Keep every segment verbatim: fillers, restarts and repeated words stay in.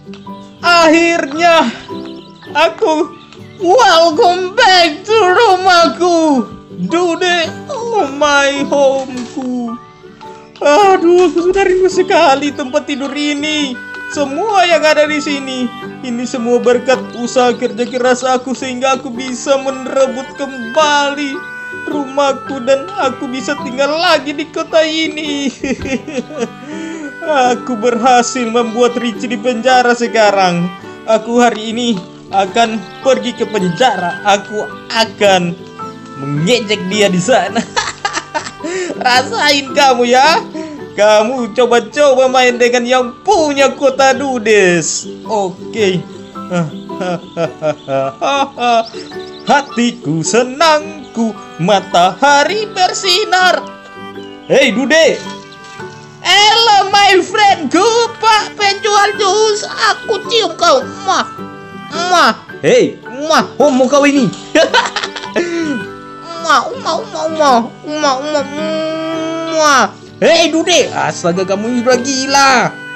Akhirnya aku welcome back to rumahku, Dude. Oh my homeku. Aduh, aku sudah rindu sekali tempat tidur ini. Semua yang ada di sini, ini semua berkat usaha kerja keras aku, sehingga aku bisa merebut kembali rumahku dan aku bisa tinggal lagi di kota ini. Aku berhasil membuat Richie di penjara sekarang. Aku hari ini akan pergi ke penjara. Aku akan mengejek dia di sana. Rasain kamu ya. Kamu coba-coba main dengan yang punya kota Dudes. Oke. Hatiku senangku, matahari bersinar. Hey Dude. Hello my friend, gue pak penjual jus. Aku cium kau. Mah. Mah. Hey, mah, homo kau ini. Mah, mah, mah, mah, mah, mah, mah. Hei Dude, astaga kamu udah gila.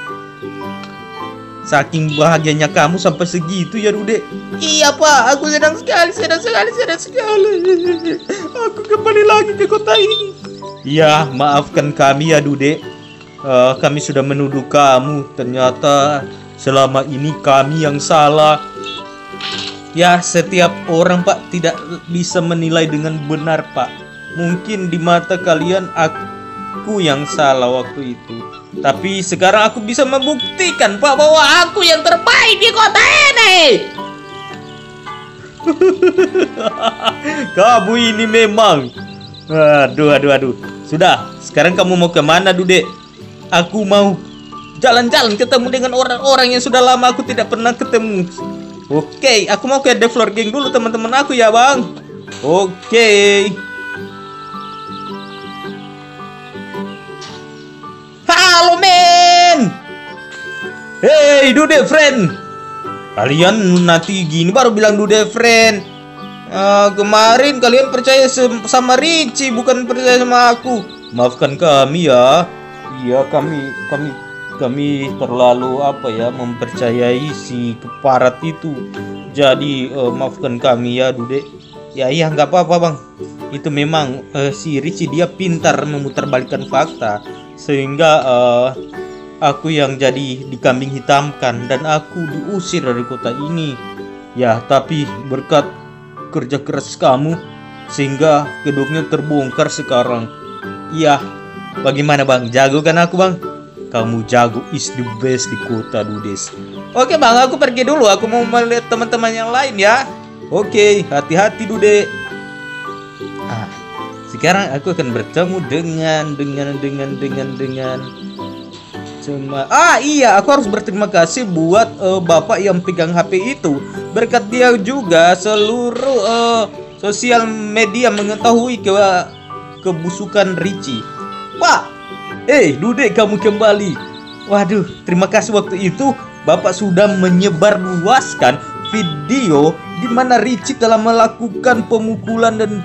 Saking bahagianya kamu sampai segitu ya Dude. Iya pak, aku senang sekali, senang sekali, senang sekali. Aku kembali lagi ke kota ini. Ya, maafkan kami ya Dude. uh, Kami sudah menuduh kamu. Ternyata selama ini kami yang salah. Ya, setiap orang pak tidak bisa menilai dengan benar pak. Mungkin di mata kalian aku yang salah waktu itu, tapi sekarang aku bisa membuktikan pak bahwa aku yang terbaik di kota ini. Kamu ini memang, aduh aduh aduh. Sudah, sekarang kamu mau kemana Dude? Aku mau jalan-jalan ketemu dengan orang-orang yang sudah lama aku tidak pernah ketemu. Oke, aku mau ke The Floor Gang dulu teman-teman aku ya bang. Oke. Halo men. Hey Dude friend. Kalian nanti gini baru bilang Dude friend. uh, Kemarin kalian percaya sama Richie, bukan percaya sama aku. Maafkan kami ya. Iya kami Kami Kami terlalu apa ya mempercayai si keparat itu. Jadi uh, maafkan kami ya Dude. Ya iya nggak apa-apa bang. Itu memang uh, si Richie dia pintar memutarbalikkan fakta, sehingga uh, aku yang jadi dikambing hitamkan dan aku diusir dari kota ini. Ya tapi berkat kerja keras kamu sehingga kedoknya terbongkar sekarang. Iya, bagaimana bang? Jago kan aku bang? Kamu jago, is the best di kota Dudes. Oke bang, aku pergi dulu. Aku mau melihat teman-teman yang lain ya. Oke, hati-hati Dude. Ah, sekarang aku akan bertemu dengan dengan dengan dengan dengan cuma ah iya, aku harus berterima kasih buat uh, bapak yang pegang H P itu. Berkat dia juga seluruh uh, sosial media mengetahui ke kebusukan Richie. Pak, eh Dude kamu kembali. Waduh, terima kasih waktu itu bapak sudah menyebarluaskan video di mana Richie telah melakukan pemukulan dan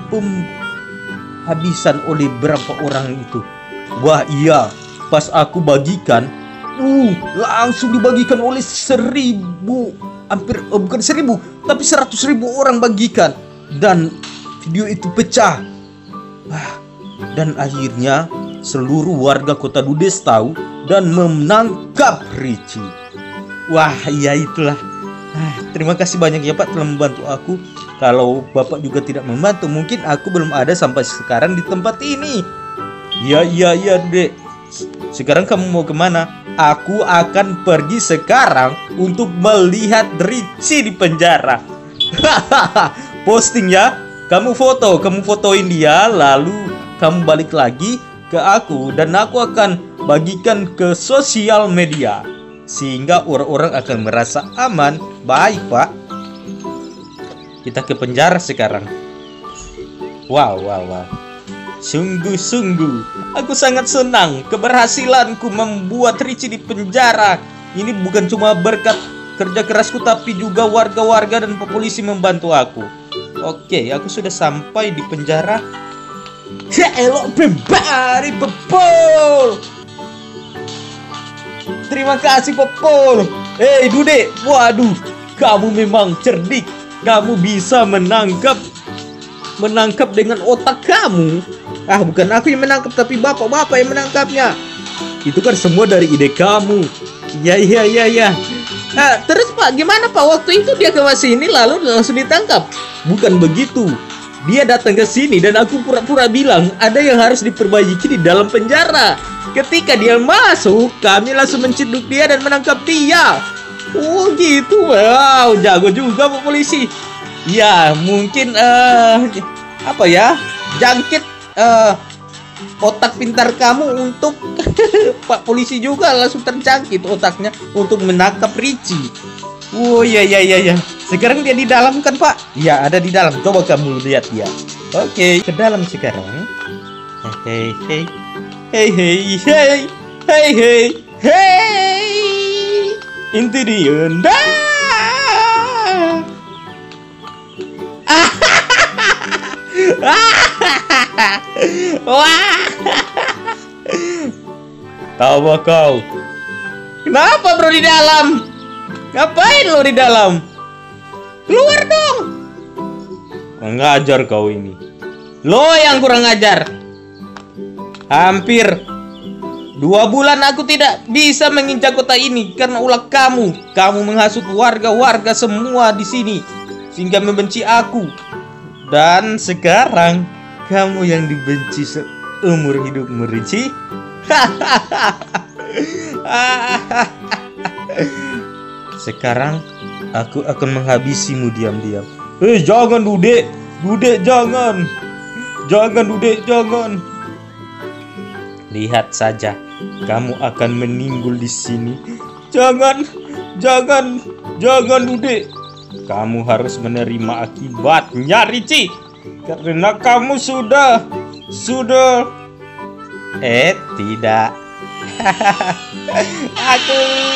penghabisan oleh berapa orang itu. Wah iya, pas aku bagikan, uh langsung dibagikan oleh seribu, hampir oh, bukan seribu, tapi seratus ribu orang bagikan, dan video itu pecah. Wah, dan akhirnya seluruh warga kota Dudes tahu dan menangkap Richie. Wah iya itulah. Ah, terima kasih banyak ya Pak telah membantu aku. Kalau Bapak juga tidak membantu, mungkin aku belum ada sampai sekarang di tempat ini. Iya iya iya Dek. Sekarang kamu mau kemana? Aku akan pergi sekarang untuk melihat Richie di penjara. Hahaha. Posting ya. Kamu foto, kamu fotoin dia, lalu kamu balik lagi ke aku dan aku akan bagikan ke sosial media sehingga orang-orang akan merasa aman. Baik Pak, kita ke penjara sekarang. Wow wow wow, sungguh-sungguh aku sangat senang keberhasilanku membuat Richie di penjara. Ini bukan cuma berkat kerja kerasku, tapi juga warga-warga dan polisi membantu aku. Oke, aku sudah sampai di penjara. Hello everybody, Popol. Terima kasih Popol. Hei Dude, waduh, kamu memang cerdik. Kamu bisa menangkap menangkap dengan otak kamu. Ah, bukan aku yang menangkap, tapi bapak-bapak yang menangkapnya. Itu kan semua dari ide kamu. Ya, ya, ya, ya. Nah, terus Pak, gimana Pak? Waktu itu dia ke sini lalu langsung ditangkap. Bukan begitu. Dia datang ke sini dan aku pura-pura bilang ada yang harus diperbaiki di dalam penjara. Ketika dia masuk, kami langsung menciduk dia dan menangkap dia. Oh gitu, wow, jago juga Pak Polisi. Ya, mungkin uh, apa ya, jangkit uh, otak pintar kamu untuk Pak Polisi juga langsung terjangkit otaknya untuk menangkap Richie. Oh ya ya ya ya. Sekarang dia di dalam kan Pak? Ya, ada di dalam. Coba kamu lihat dia. Oke, ke dalam sekarang. Hei hei hei hei hei hei hei hei. Inti dia. Wah. Tahu kau? Kenapa bro di dalam? Ngapain lo di dalam? Keluar dong. Kurang ajar kau ini. Lo yang kurang ajar. Hampir dua bulan aku tidak bisa menginjak kota ini karena ulah kamu. Kamu menghasut warga-warga semua di sini sehingga membenci aku. Dan sekarang kamu yang dibenci seumur hidupmu, Richie. Sekarang aku akan menghabisimu diam-diam. Eh, jangan Dude, Dude jangan, jangan Dude jangan. Lihat saja, kamu akan meninggal di sini. Jangan, jangan, jangan Dude. Kamu harus menerima akibatnya, Richie, karena kamu sudah, sudah. Eh, tidak. Aku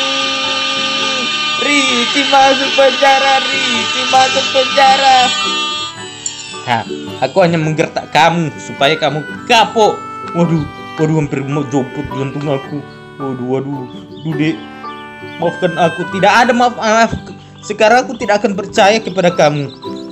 Richie masuk penjara, Richie masuk penjara. Hah, aku hanya menggertak kamu supaya kamu kapok. Waduh, waduh, hampir mau jopot jantung aku. Waduh, waduh, Dude, maafkan aku. Tidak ada maaf, maaf. Sekarang aku tidak akan percaya kepada kamu.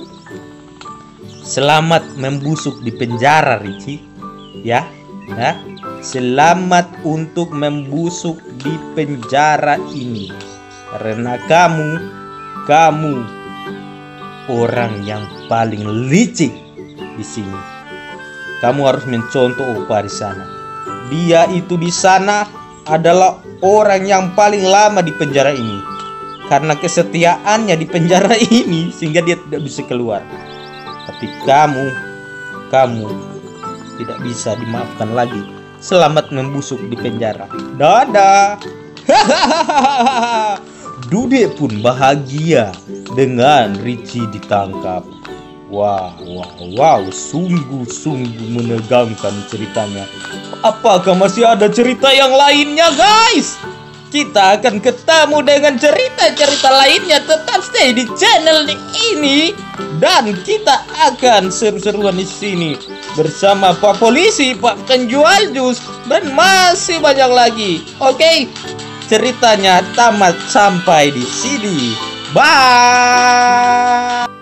Selamat membusuk di penjara, Richie. Ya, ya. Selamat untuk membusuk di penjara ini. Karena kamu, kamu orang yang paling licik di sini. Kamu harus mencontoh Opa di sana. Dia itu di sana adalah orang yang paling lama di penjara ini. Karena kesetiaannya di penjara ini sehingga dia tidak bisa keluar. Tapi kamu, kamu tidak bisa dimaafkan lagi. Selamat membusuk di penjara. Dadah. Dude pun bahagia dengan Richie ditangkap. Wow, wow, wow, sungguh-sungguh menegangkan ceritanya. Apakah masih ada cerita yang lainnya, guys? Kita akan ketemu dengan cerita-cerita lainnya. Tetap stay di channel ini dan kita akan seru-seruan di sini bersama Pak Polisi, Pak Penjual Jus, dan masih banyak lagi. Oke, ceritanya tamat sampai di sini. Bye.